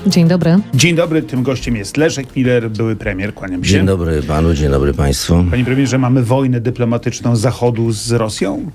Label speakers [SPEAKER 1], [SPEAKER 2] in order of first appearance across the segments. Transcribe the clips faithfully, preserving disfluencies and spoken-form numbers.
[SPEAKER 1] Dzień dobry.
[SPEAKER 2] Dzień dobry, tym gościem jest Leszek Miller, były premier. Kłaniam się.
[SPEAKER 3] Dzień dobry panu, dzień dobry państwu.
[SPEAKER 2] Panie premierze, mamy wojnę dyplomatyczną Zachodu z Rosją?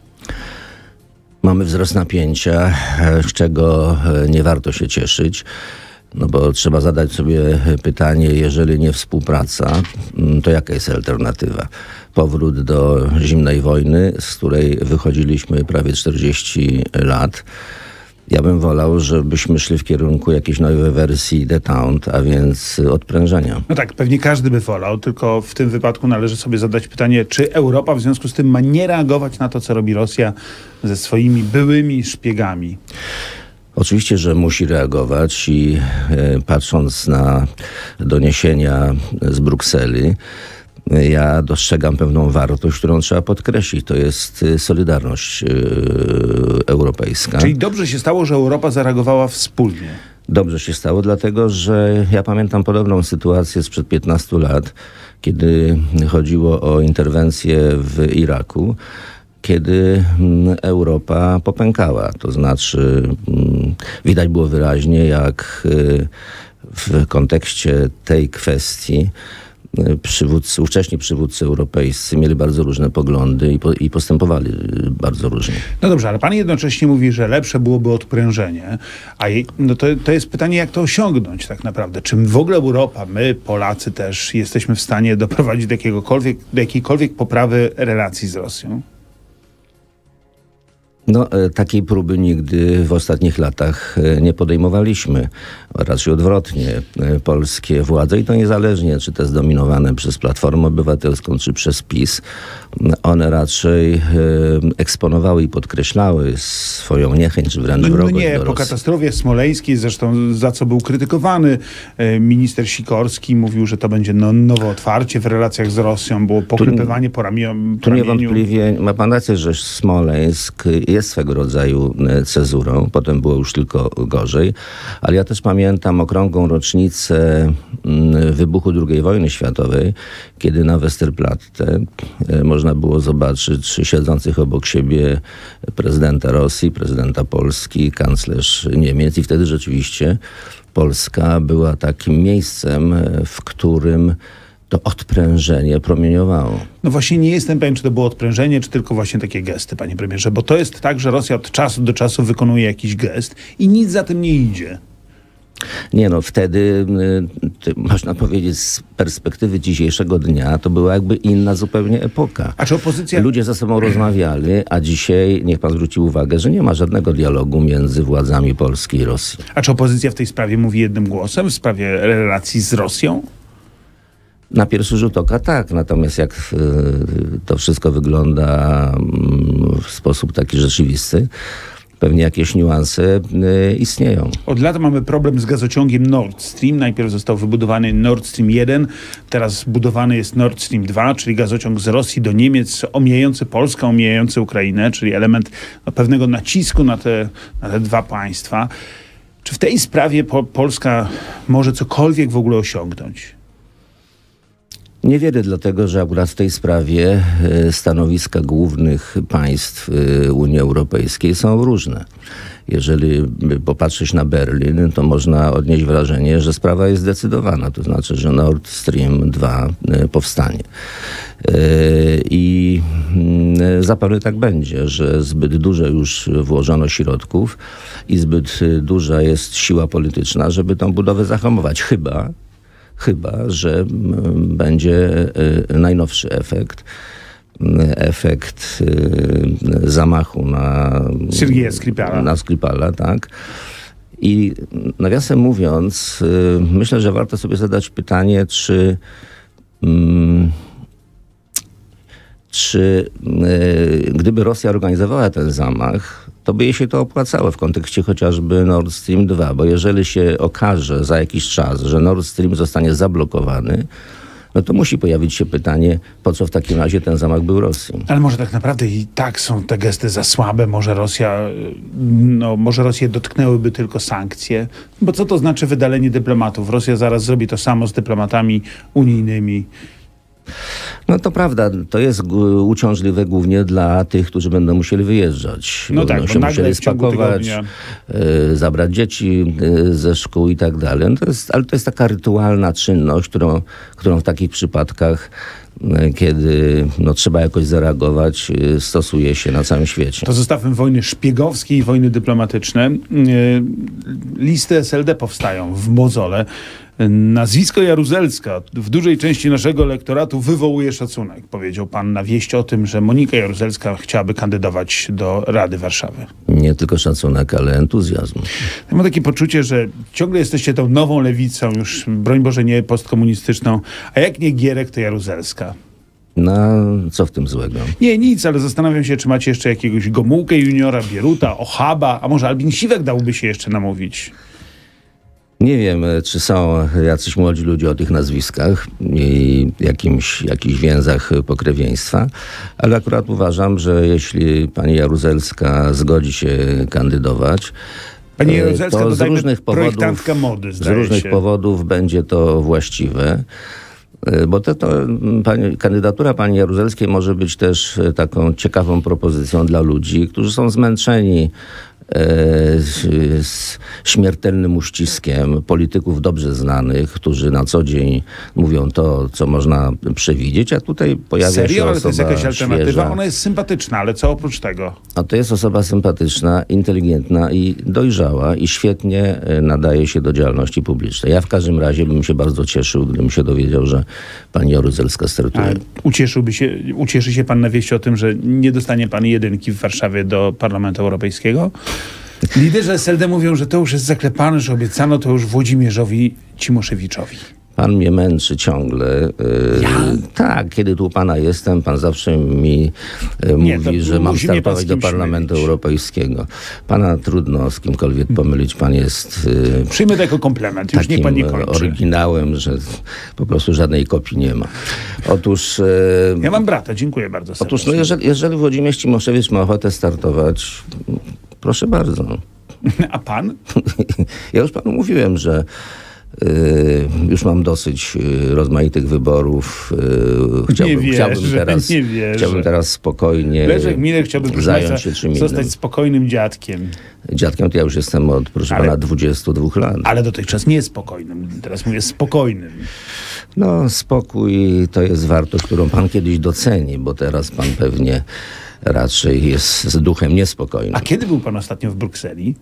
[SPEAKER 3] Mamy wzrost napięcia, z czego nie warto się cieszyć. No bo trzeba zadać sobie pytanie, jeżeli nie współpraca, to jaka jest alternatywa? Powrót do zimnej wojny, z której wychodziliśmy prawie czterdzieści lat. Ja bym wolał, żebyśmy szli w kierunku jakiejś nowej wersji détente, a więc odprężenia.
[SPEAKER 2] No tak, pewnie każdy by wolał, tylko w tym wypadku należy sobie zadać pytanie, czy Europa w związku z tym ma nie reagować na to, co robi Rosja ze swoimi byłymi szpiegami?
[SPEAKER 3] Oczywiście, że musi reagować i e, patrząc na doniesienia z Brukseli, ja dostrzegam pewną wartość, którą trzeba podkreślić. To jest solidarność e, europejska.
[SPEAKER 2] Czyli dobrze się stało, że Europa zareagowała wspólnie.
[SPEAKER 3] Dobrze się stało, dlatego że ja pamiętam podobną sytuację sprzed piętnastu lat, kiedy chodziło o interwencję w Iraku, kiedy Europa popękała. To znaczy widać było wyraźnie, jak w kontekście tej kwestii przywódcy, ówcześni przywódcy europejscy mieli bardzo różne poglądy i, po, i postępowali bardzo różnie.
[SPEAKER 2] No dobrze, ale pan jednocześnie mówi, że lepsze byłoby odprężenie, a je, no to, to jest pytanie, jak to osiągnąć tak naprawdę. Czy w ogóle Europa, my Polacy też jesteśmy w stanie doprowadzić do, jakiegokolwiek, do jakiejkolwiek poprawy relacji z Rosją?
[SPEAKER 3] No, takiej próby nigdy w ostatnich latach nie podejmowaliśmy. Raczej odwrotnie. Polskie władze, i to niezależnie, czy te zdominowane przez Platformę Obywatelską, czy przez PiS, one raczej eksponowały i podkreślały swoją niechęć, czy wręcz
[SPEAKER 2] no,
[SPEAKER 3] wrogość
[SPEAKER 2] no nie,
[SPEAKER 3] do
[SPEAKER 2] po
[SPEAKER 3] Rosji.
[SPEAKER 2] katastrofie smoleńskiej, zresztą za co był krytykowany, minister Sikorski mówił, że to będzie no, nowe otwarcie w relacjach z Rosją, było pokrypywanie po ramieniu.
[SPEAKER 3] Tu niewątpliwie ma pan rację, że Smoleńsk jest swego rodzaju cezurą, potem było już tylko gorzej, ale ja też pamiętam okrągłą rocznicę wybuchu drugiej wojny światowej, kiedy na Westerplatte można było zobaczyć siedzących obok siebie prezydenta Rosji, prezydenta Polski, kanclerz Niemiec i wtedy rzeczywiście Polska była takim miejscem, w którym to odprężenie promieniowało.
[SPEAKER 2] No właśnie nie jestem pewien, czy to było odprężenie, czy tylko właśnie takie gesty, panie premierze, bo to jest tak, że Rosja od czasu do czasu wykonuje jakiś gest i nic za tym nie idzie.
[SPEAKER 3] Nie no, wtedy y, można powiedzieć z perspektywy dzisiejszego dnia to była jakby inna zupełnie epoka.
[SPEAKER 2] A czy opozycja...
[SPEAKER 3] Ludzie ze sobą rozmawiali, a dzisiaj niech pan zwróci uwagę, że nie ma żadnego dialogu między władzami Polski i Rosji.
[SPEAKER 2] A czy opozycja w tej sprawie mówi jednym głosem w sprawie relacji z Rosją?
[SPEAKER 3] Na pierwszy rzut oka tak, natomiast jak y, to wszystko wygląda y, w sposób taki rzeczywisty, pewnie jakieś niuanse y, istnieją.
[SPEAKER 2] Od lat mamy problem z gazociągiem Nord Stream. Najpierw został wybudowany Nord Stream jeden, teraz budowany jest Nord Stream dwa, czyli gazociąg z Rosji do Niemiec, omijający Polskę, omijający Ukrainę, czyli element no, pewnego nacisku na te, na te dwa państwa. Czy w tej sprawie po, Polska może cokolwiek w ogóle osiągnąć?
[SPEAKER 3] Niewiele, dlatego że akurat w tej sprawie stanowiska głównych państw Unii Europejskiej są różne. Jeżeli popatrzeć na Berlin, to można odnieść wrażenie, że sprawa jest zdecydowana. To znaczy, że Nord Stream dwa powstanie. I zapewne tak będzie, że zbyt dużo już włożono środków i zbyt duża jest siła polityczna, żeby tą budowę zahamować. Chyba, Chyba, że będzie najnowszy efekt, efekt zamachu na
[SPEAKER 2] Sergieja Skripala.
[SPEAKER 3] na Skripala, tak. I nawiasem mówiąc, myślę, że warto sobie zadać pytanie, czy czy gdyby Rosja organizowała ten zamach, to by jej się to opłacało w kontekście chociażby Nord Stream dwa, bo jeżeli się okaże za jakiś czas, że Nord Stream zostanie zablokowany, no to musi pojawić się pytanie, po co w takim razie ten zamach był Rosji.
[SPEAKER 2] Ale może tak naprawdę i tak są te gesty za słabe, może Rosja, no może Rosję dotknęłyby tylko sankcje, bo co to znaczy wydalenie dyplomatów? Rosja zaraz zrobi to samo z dyplomatami unijnymi.
[SPEAKER 3] No to prawda, to jest g- uciążliwe głównie dla tych, którzy będą musieli wyjeżdżać.
[SPEAKER 2] No
[SPEAKER 3] Bo
[SPEAKER 2] tak,
[SPEAKER 3] będą
[SPEAKER 2] bo
[SPEAKER 3] się
[SPEAKER 2] nagle
[SPEAKER 3] musieli
[SPEAKER 2] w ciągu
[SPEAKER 3] spakować,
[SPEAKER 2] tygodnia-
[SPEAKER 3] y, zabrać dzieci y, ze szkół i tak dalej. No to jest, ale to jest taka rytualna czynność, którą, którą w takich przypadkach, y, kiedy no, trzeba jakoś zareagować, y, stosuje się na całym świecie.
[SPEAKER 2] To zostawmy wojny szpiegowskie i wojny dyplomatyczne. Yy, Listy S L D powstają w mozole. Nazwisko Jaruzelska w dużej części naszego elektoratu wywołuje szacunek. Powiedział pan na wieść o tym, że Monika Jaruzelska chciałaby kandydować do Rady Warszawy.
[SPEAKER 3] Nie tylko szacunek, ale entuzjazm.
[SPEAKER 2] Ja mam takie poczucie, że ciągle jesteście tą nową lewicą, już broń Boże nie postkomunistyczną, a jak nie Gierek, to Jaruzelska.
[SPEAKER 3] No, co w tym złego?
[SPEAKER 2] Nie, nic, ale zastanawiam się, czy macie jeszcze jakiegoś Gomułkę juniora, Bieruta, Ochaba, a może Albin Siwek dałby się jeszcze namówić.
[SPEAKER 3] Nie wiem, czy są jacyś młodzi ludzie o tych nazwiskach i jakimś, jakichś więzach pokrewieństwa, ale akurat uważam, że jeśli pani Jaruzelska zgodzi się kandydować,
[SPEAKER 2] Pani
[SPEAKER 3] e,
[SPEAKER 2] Jaruzelska,
[SPEAKER 3] to z
[SPEAKER 2] dodajmy,
[SPEAKER 3] różnych powodów,
[SPEAKER 2] projektantka mody,
[SPEAKER 3] z
[SPEAKER 2] zdaje
[SPEAKER 3] różnych
[SPEAKER 2] się.
[SPEAKER 3] powodów będzie to właściwe. E, Bo to, to m, pani, kandydatura pani Jaruzelskiej może być też e, taką ciekawą propozycją dla ludzi, którzy są zmęczeni e, z, z śmiertelnym uściskiem polityków dobrze znanych, którzy na co dzień mówią to, co można przewidzieć, a tutaj pojawia się
[SPEAKER 2] Serio? Ale to
[SPEAKER 3] osoba
[SPEAKER 2] jest jakaś alternatywa?
[SPEAKER 3] świeża.
[SPEAKER 2] Ona jest sympatyczna, ale co oprócz tego?
[SPEAKER 3] A to jest osoba sympatyczna, inteligentna i dojrzała i świetnie e, nadaje się do działalności publicznej. Ja w każdym razie bym się bardzo cieszył, gdybym się dowiedział, że pani Jaruzelska
[SPEAKER 2] A
[SPEAKER 3] startuje.
[SPEAKER 2] ucieszyłby się, ucieszy się pan na wieść o tym, że nie dostanie pan jedynki w Warszawie do Parlamentu Europejskiego? Liderzy S L D mówią, że to już jest zaklepane, że obiecano to już Włodzimierzowi Cimoszewiczowi.
[SPEAKER 3] Pan mnie męczy ciągle. E,
[SPEAKER 2] Ja?
[SPEAKER 3] Tak, kiedy tu u pana jestem, pan zawsze mi e,
[SPEAKER 2] Nie,
[SPEAKER 3] mówi,
[SPEAKER 2] to
[SPEAKER 3] że mam
[SPEAKER 2] musi mnie pan
[SPEAKER 3] startować
[SPEAKER 2] z
[SPEAKER 3] do
[SPEAKER 2] kimś
[SPEAKER 3] Parlamentu
[SPEAKER 2] mylić.
[SPEAKER 3] Europejskiego. Pana trudno z kimkolwiek pomylić. Pan jest e,
[SPEAKER 2] Przyjmę to jako komplement, już niech pan nie
[SPEAKER 3] takim
[SPEAKER 2] kończy.
[SPEAKER 3] oryginałem, że po prostu żadnej kopii nie ma. Otóż... e,
[SPEAKER 2] Ja mam brata, dziękuję bardzo serdecznie.
[SPEAKER 3] Otóż, no jeżeli, jeżeli Włodzimierz Cimoszewicz ma ochotę startować, proszę bardzo.
[SPEAKER 2] A pan?
[SPEAKER 3] Ja już panu mówiłem, że y, już mam dosyć y, rozmaitych wyborów. Y, chciałbym,
[SPEAKER 2] wierzę,
[SPEAKER 3] chciałbym, teraz,
[SPEAKER 2] nie wierzę.
[SPEAKER 3] chciałbym teraz spokojnie
[SPEAKER 2] Leszek Miller chciałby, proszę
[SPEAKER 3] zająć
[SPEAKER 2] państwa,
[SPEAKER 3] się czym innym.
[SPEAKER 2] zostać spokojnym dziadkiem.
[SPEAKER 3] Dziadkiem to ja już jestem od, proszę
[SPEAKER 2] Ale-
[SPEAKER 3] pana, dwudziestu dwóch lat.
[SPEAKER 2] Ale dotychczas nie spokojnym. Teraz mówię spokojnym.
[SPEAKER 3] No, spokój to jest wartość, którą pan kiedyś doceni, bo teraz pan pewnie raczej jest z duchem niespokojnym.
[SPEAKER 2] A kiedy był pan ostatnio w Brukseli?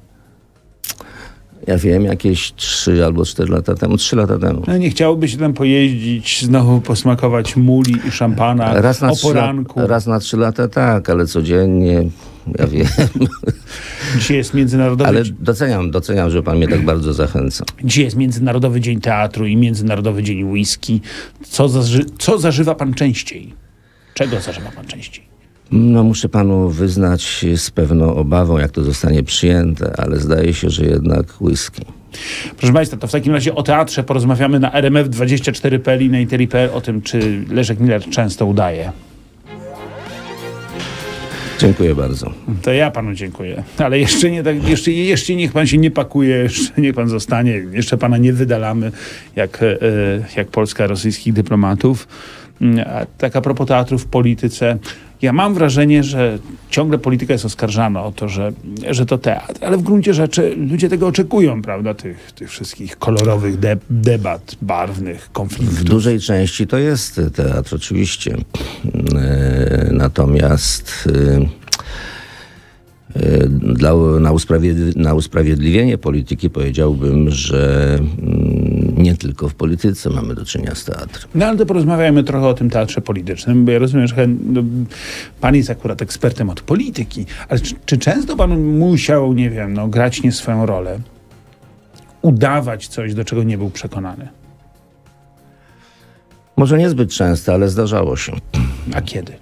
[SPEAKER 3] Ja wiem, jakieś trzy albo cztery lata temu, trzy lata temu.
[SPEAKER 2] No nie chciałoby się tam pojeździć, znowu posmakować muli i szampana
[SPEAKER 3] Raz na,
[SPEAKER 2] o
[SPEAKER 3] trzy
[SPEAKER 2] poranku.
[SPEAKER 3] lat, raz na trzy lata tak, ale codziennie, ja wiem.
[SPEAKER 2] Dzisiaj jest Międzynarodowy,
[SPEAKER 3] Ale doceniam, doceniam, że pan mnie tak bardzo zachęca.
[SPEAKER 2] Dzisiaj jest Międzynarodowy Dzień Teatru i Międzynarodowy Dzień Whisky. Co, zaży... Co zażywa pan częściej? Czego zażywa pan częściej?
[SPEAKER 3] No muszę panu wyznać z pewną obawą, jak to zostanie przyjęte, ale zdaje się, że jednak whisky.
[SPEAKER 2] Proszę państwa, to w takim razie o teatrze porozmawiamy na R M F dwadzieścia cztery kropka p l i na interi kropka p l o tym, czy Leszek Miller często udaje.
[SPEAKER 3] Dziękuję bardzo.
[SPEAKER 2] To ja panu dziękuję. Ale jeszcze nie tak, jeszcze, jeszcze niech pan się nie pakuje, jeszcze niech pan zostanie, jeszcze pana nie wydalamy, jak, e, jak Polska rosyjskich dyplomatów. A tak a propos teatru w polityce, ja mam wrażenie, że ciągle polityka jest oskarżana o to, że, że to teatr, ale w gruncie rzeczy ludzie tego oczekują, prawda, tych, tych wszystkich kolorowych de- debat, barwnych,
[SPEAKER 3] W
[SPEAKER 2] konfliktów.
[SPEAKER 3] dużej części to jest teatr, oczywiście. E, Natomiast e, e, dla, na, usprawiedli- na usprawiedliwienie polityki powiedziałbym, że mm, nie tylko w polityce mamy do czynienia z teatrem.
[SPEAKER 2] No ale to porozmawiajmy trochę o tym teatrze politycznym, bo ja rozumiem, że no, pan jest akurat ekspertem od polityki, ale czy, czy często pan musiał, nie wiem, no, grać nie swoją rolę, udawać coś, do czego nie był przekonany?
[SPEAKER 3] Może niezbyt często, ale zdarzało się.
[SPEAKER 2] A kiedy?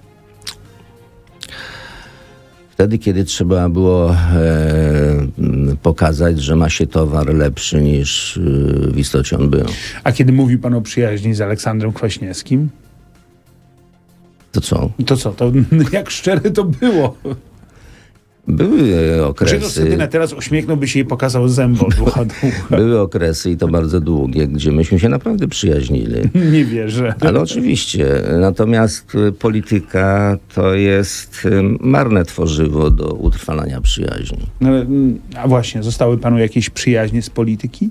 [SPEAKER 3] Wtedy, kiedy trzeba było e, m, pokazać, że ma się towar lepszy niż e, w istocie on był.
[SPEAKER 2] A kiedy mówił pan o przyjaźni z Aleksandrem Kwaśniewskim?
[SPEAKER 3] To co?
[SPEAKER 2] To co, to jak szczere to było?
[SPEAKER 3] Były okresy...
[SPEAKER 2] Grzegorz Schetyna teraz uśmiechnąłby się i pokazał zęby od ucha do ucha.
[SPEAKER 3] Były okresy i to bardzo długie, gdzie myśmy się naprawdę przyjaźnili.
[SPEAKER 2] Nie wierzę.
[SPEAKER 3] Ale oczywiście. Natomiast polityka to jest marne tworzywo do utrwalania przyjaźni.
[SPEAKER 2] No, a właśnie, zostały panu jakieś przyjaźnie z polityki?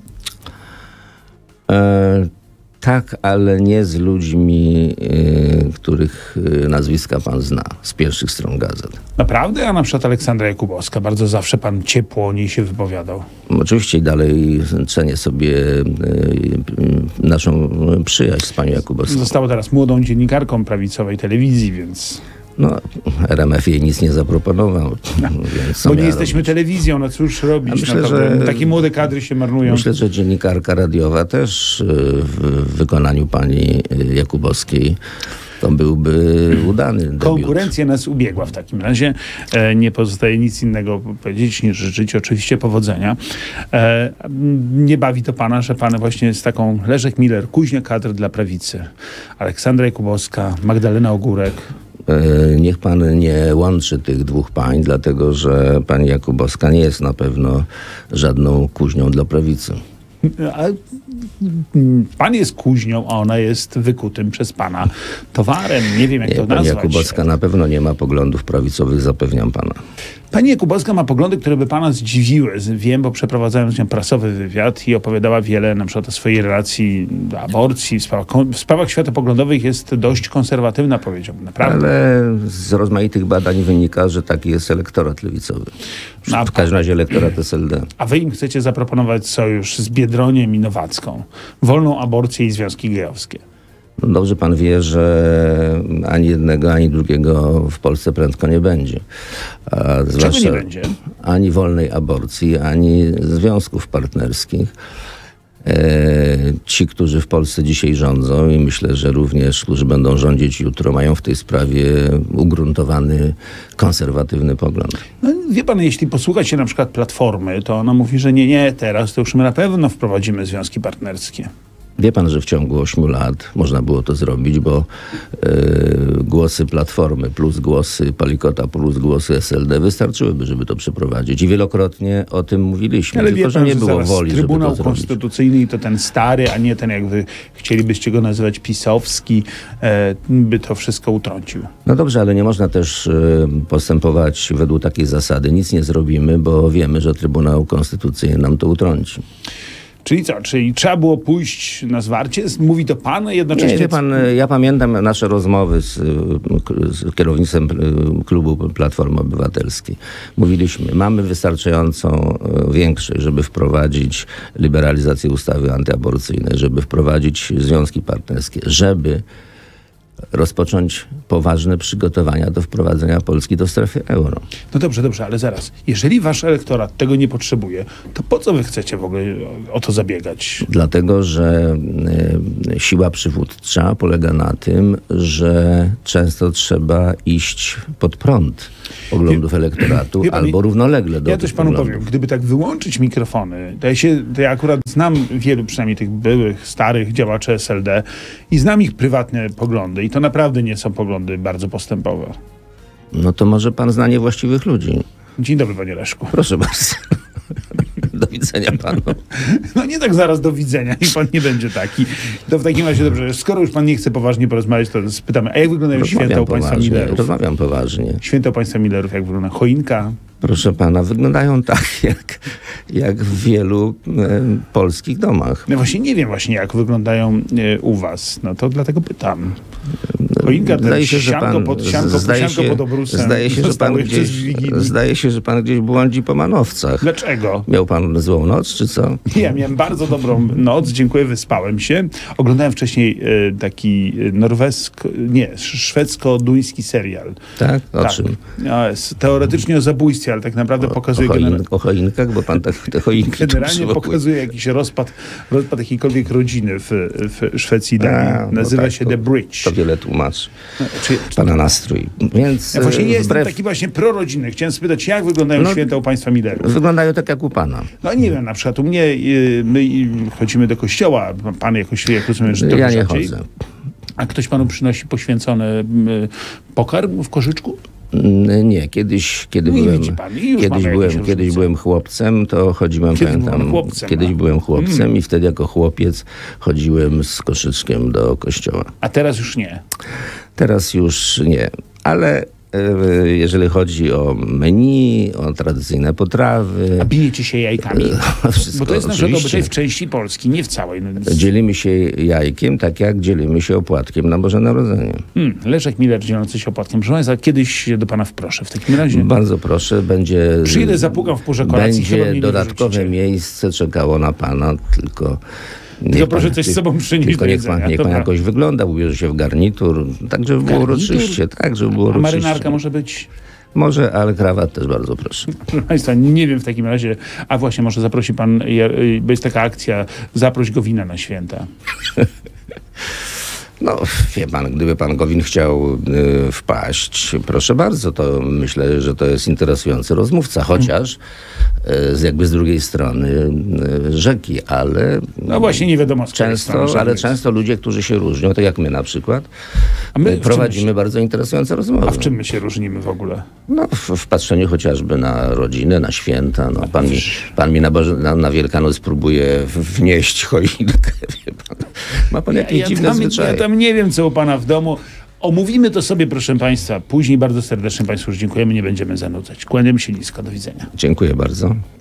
[SPEAKER 3] E, tak, ale nie z ludźmi, y, których y, nazwiska pan zna z pierwszych stron gazet.
[SPEAKER 2] Naprawdę? A na przykład Aleksandra Jakubowska. Bardzo zawsze pan ciepło o niej się wypowiadał.
[SPEAKER 3] Oczywiście i dalej cenię sobie y, y, naszą przyjaźń z panią Jakubowską.
[SPEAKER 2] Została teraz młodą dziennikarką prawicowej telewizji, więc...
[SPEAKER 3] No, R M F jej nic nie zaproponował.
[SPEAKER 2] No,
[SPEAKER 3] więc
[SPEAKER 2] bo nie jesteśmy robić? telewizją, no cóż robić?
[SPEAKER 3] Myślę,
[SPEAKER 2] no,
[SPEAKER 3] że,
[SPEAKER 2] takie młode kadry się marnują.
[SPEAKER 3] Myślę, że dziennikarka radiowa też w wykonaniu pani Jakubowskiej to byłby udany debiut.
[SPEAKER 2] Konkurencja nas ubiegła w takim razie. E, nie pozostaje nic innego powiedzieć niż życzyć oczywiście powodzenia. E, nie bawi to pana, że pan właśnie jest taką Leszek Miller, kuźnia kadr dla prawicy. Aleksandra Jakubowska, Magdalena Ogórek.
[SPEAKER 3] Niech pan nie łączy tych dwóch pań, dlatego że pani Jakubowska nie jest na pewno żadną kuźnią dla prawicy.
[SPEAKER 2] A pan jest kuźnią, a ona jest wykutym przez pana towarem. Nie wiem, jak
[SPEAKER 3] nie,
[SPEAKER 2] to
[SPEAKER 3] pani
[SPEAKER 2] nazwać.
[SPEAKER 3] Jakubowska na pewno nie ma poglądów prawicowych, zapewniam pana.
[SPEAKER 2] Pani Jakubowska ma poglądy, które by pana zdziwiły. Wiem, bo przeprowadzałem z nią prasowy wywiad i opowiadała wiele na przykład o swojej relacji do aborcji. W sprawach, w sprawach światopoglądowych jest dość konserwatywna, powiedziałbym. Naprawdę.
[SPEAKER 3] Ale z rozmaitych badań wynika, że taki jest elektorat lewicowy.
[SPEAKER 2] No,
[SPEAKER 3] w każdym razie elektorat S L D.
[SPEAKER 2] A wy im chcecie zaproponować sojusz z Biedroniem i Nowacką. Wolną aborcję i związki gejowskie.
[SPEAKER 3] No dobrze pan wie, że ani jednego, ani drugiego w Polsce prędko nie będzie. A
[SPEAKER 2] Czego nie będzie?
[SPEAKER 3] Ani wolnej aborcji, ani związków partnerskich. E, ci, którzy w Polsce dzisiaj rządzą i myślę, że również, którzy będą rządzić jutro, mają w tej sprawie ugruntowany, konserwatywny pogląd.
[SPEAKER 2] No, wie pan, jeśli posłuchać się na przykład Platformy, to ona mówi, że nie, nie, teraz to już my na pewno wprowadzimy związki partnerskie.
[SPEAKER 3] Wie pan, że w ciągu ośmiu lat można było to zrobić, bo yy, głosy Platformy plus głosy Palikota plus głosy S L D wystarczyłyby, żeby to przeprowadzić. I wielokrotnie o tym mówiliśmy.
[SPEAKER 2] Ale
[SPEAKER 3] tylko,
[SPEAKER 2] wie
[SPEAKER 3] że
[SPEAKER 2] pan,
[SPEAKER 3] nie
[SPEAKER 2] że
[SPEAKER 3] było woli,
[SPEAKER 2] Trybunał
[SPEAKER 3] żeby to
[SPEAKER 2] Konstytucyjny to ten stary, a nie ten, jak wy chcielibyście go nazywać, pisowski, e, by to wszystko utrącił.
[SPEAKER 3] No dobrze, ale nie można też y, postępować według takiej zasady. Nic nie zrobimy, bo wiemy, że Trybunał Konstytucyjny nam to utrąci.
[SPEAKER 2] Czyli co? Czyli trzeba było pójść na zwarcie? Mówi to pan, a jednocześnie...
[SPEAKER 3] Nie, wie pan, ja pamiętam nasze rozmowy z, z kierownictwem klubu Platformy Obywatelskiej. Mówiliśmy, mamy wystarczającą większość, żeby wprowadzić liberalizację ustawy antyaborcyjnej, żeby wprowadzić związki partnerskie, żeby rozpocząć poważne przygotowania do wprowadzenia Polski do strefy euro.
[SPEAKER 2] No dobrze, dobrze, ale zaraz. Jeżeli wasz elektorat tego nie potrzebuje, to po co wy chcecie w ogóle o to zabiegać?
[SPEAKER 3] Dlatego, że y, siła przywódcza polega na tym, że często trzeba iść pod prąd poglądów elektoratu
[SPEAKER 2] wie pan,
[SPEAKER 3] albo równolegle do
[SPEAKER 2] Ja
[SPEAKER 3] tych
[SPEAKER 2] też panu
[SPEAKER 3] poglądów.
[SPEAKER 2] powiem, gdyby tak wyłączyć mikrofony, to ja, się, to ja akurat znam wielu, przynajmniej tych byłych, starych działaczy S L D i znam ich prywatne poglądy i to naprawdę nie są poglądy bardzo postępowe.
[SPEAKER 3] No to może pan zna niewłaściwych ludzi.
[SPEAKER 2] Dzień dobry, panie Leszku.
[SPEAKER 3] Proszę bardzo. Do widzenia panu.
[SPEAKER 2] No nie tak zaraz do widzenia i pan nie będzie taki. To w takim razie dobrze, skoro już pan nie chce poważnie porozmawiać, to spytamy, a jak wyglądają
[SPEAKER 3] Rozmawiam
[SPEAKER 2] święta u państwa
[SPEAKER 3] poważnie,
[SPEAKER 2] Millerów?
[SPEAKER 3] Rozmawiam poważnie.
[SPEAKER 2] Święta u państwa Millerów, jak wygląda choinka?
[SPEAKER 3] Proszę pana, wyglądają tak, jak, jak w wielu e, polskich domach.
[SPEAKER 2] No właśnie nie wiem właśnie, jak wyglądają e, u was. No to dlatego pytam. Choinka,
[SPEAKER 3] Zdaje się, że
[SPEAKER 2] sianko
[SPEAKER 3] pan,
[SPEAKER 2] pod, sianko,
[SPEAKER 3] zdaje
[SPEAKER 2] sianko
[SPEAKER 3] się,
[SPEAKER 2] pod obrusem.
[SPEAKER 3] zdaje się, że pan gdzieś, zdaje się, że pan gdzieś błądzi po manowcach.
[SPEAKER 2] Dlaczego?
[SPEAKER 3] Miał pan złą noc, czy co?
[SPEAKER 2] Ja miałem bardzo dobrą noc, dziękuję, wyspałem się. Oglądałem wcześniej e, taki norwesko, nie, szwedzko-duński serial.
[SPEAKER 3] Tak? O
[SPEAKER 2] tak.
[SPEAKER 3] czym?
[SPEAKER 2] No, jest teoretycznie o zabójstwie, ale tak naprawdę
[SPEAKER 3] O,
[SPEAKER 2] pokazuje...
[SPEAKER 3] o, choin,
[SPEAKER 2] genera-
[SPEAKER 3] o choinkach, bo pan tak te choinki
[SPEAKER 2] Generalnie
[SPEAKER 3] tu
[SPEAKER 2] pokazuje jakiś rozpad, rozpad jakiejkolwiek rodziny w, w Szwecji i Danii.
[SPEAKER 3] A, no
[SPEAKER 2] Nazywa
[SPEAKER 3] tak,
[SPEAKER 2] się
[SPEAKER 3] to-
[SPEAKER 2] The Bridge.
[SPEAKER 3] To wiele tłumaczy.
[SPEAKER 2] No, czy,
[SPEAKER 3] Pana nastrój. Więc
[SPEAKER 2] ja właśnie nie
[SPEAKER 3] e,
[SPEAKER 2] jestem
[SPEAKER 3] wbrew,
[SPEAKER 2] taki właśnie prorodzinny. Chciałem spytać, jak wyglądają
[SPEAKER 3] No,
[SPEAKER 2] święta u państwa Millerów?
[SPEAKER 3] wyglądają tak jak u pana.
[SPEAKER 2] No nie wiem, na przykład u mnie, y, my y, chodzimy do kościoła, pan jakoś, jak rozumiem, że to
[SPEAKER 3] Ja nie
[SPEAKER 2] rzadziej.
[SPEAKER 3] chodzę.
[SPEAKER 2] A ktoś panu przynosi poświęcony y, pokarm w koszyczku?
[SPEAKER 3] Mm, Nie, kiedyś, kiedy
[SPEAKER 2] No i
[SPEAKER 3] byłem,
[SPEAKER 2] widzi pan, i już
[SPEAKER 3] kiedyś
[SPEAKER 2] mamy
[SPEAKER 3] byłem,
[SPEAKER 2] jakieś
[SPEAKER 3] kiedyś
[SPEAKER 2] różnice.
[SPEAKER 3] byłem chłopcem, to chodziłem,
[SPEAKER 2] Kiedyś
[SPEAKER 3] pamiętam,
[SPEAKER 2] byłem chłopcem,
[SPEAKER 3] kiedyś
[SPEAKER 2] a?
[SPEAKER 3] byłem chłopcem i wtedy jako chłopiec chodziłem z koszyczkiem do kościoła.
[SPEAKER 2] A teraz już nie.
[SPEAKER 3] Teraz już nie, ale e, jeżeli chodzi o menu, o tradycyjne potrawy,
[SPEAKER 2] A bijecie się jajkami?
[SPEAKER 3] wszystko
[SPEAKER 2] Bo to jest nasz
[SPEAKER 3] oczywiście.
[SPEAKER 2] obyczaj w części Polski, nie w całej. No, więc-
[SPEAKER 3] Dzielimy się jajkiem, tak jak dzielimy się opłatkiem na Boże Narodzenie.
[SPEAKER 2] hmm, Leszek Miller dzielący się opłatkiem. Proszę Państwa, kiedyś się do pana wproszę. W takim razie
[SPEAKER 3] Bardzo proszę, będzie...
[SPEAKER 2] przyjdę, zapukam w porze kolacji. chyba mnie
[SPEAKER 3] Będzie
[SPEAKER 2] nie
[SPEAKER 3] dodatkowe
[SPEAKER 2] wyrzucicie.
[SPEAKER 3] miejsce czekało na pana, tylko...
[SPEAKER 2] Tylko
[SPEAKER 3] niech
[SPEAKER 2] proszę
[SPEAKER 3] pan-
[SPEAKER 2] coś z sobą przynieść
[SPEAKER 3] Tylko
[SPEAKER 2] do
[SPEAKER 3] niech pan,
[SPEAKER 2] jedzenia,
[SPEAKER 3] niech pan
[SPEAKER 2] dobra.
[SPEAKER 3] jakoś wygląda, ubierze się w garnitur, tak żeby było
[SPEAKER 2] Garnitur?
[SPEAKER 3] uroczyście. Tak, żeby było
[SPEAKER 2] A
[SPEAKER 3] uroczyście.
[SPEAKER 2] marynarka może być?
[SPEAKER 3] Może, ale krawat też bardzo proszę.
[SPEAKER 2] Proszę Państwa, nie wiem w takim razie. A właśnie, może zaprosi pan, y, bo jest taka akcja, zaproś Gowina na święta.
[SPEAKER 3] No, wie pan, gdyby pan Gowin chciał y, wpaść, proszę bardzo, to myślę, że to jest interesujący rozmówca, chociaż y, z jakby z drugiej strony y, rzeki, ale
[SPEAKER 2] No właśnie, nie wiadomo z której strony
[SPEAKER 3] często,
[SPEAKER 2] rzeki
[SPEAKER 3] ale
[SPEAKER 2] jest.
[SPEAKER 3] często ludzie, którzy się różnią, tak jak my na przykład,
[SPEAKER 2] A my
[SPEAKER 3] y,
[SPEAKER 2] w czym
[SPEAKER 3] prowadzimy
[SPEAKER 2] się-
[SPEAKER 3] bardzo interesujące rozmowy.
[SPEAKER 2] A w czym my się różnimy w ogóle?
[SPEAKER 3] No, w, w patrzeniu chociażby na rodzinę, na święta. No, pan, mi,
[SPEAKER 2] przecież-
[SPEAKER 3] pan mi na, Boże, na, na Wielkanoc próbuje w- wnieść choinkę. Wie pan. Ma pan jakieś
[SPEAKER 2] Ja
[SPEAKER 3] dziwne
[SPEAKER 2] tam,
[SPEAKER 3] zwyczaje.
[SPEAKER 2] ja tam nie wiem, co u pana w domu. Omówimy to sobie, proszę Państwa, później. Bardzo serdecznie Państwu już dziękujemy, nie będziemy zanudzać. Kłaniamy się nisko, do widzenia.
[SPEAKER 3] Dziękuję bardzo.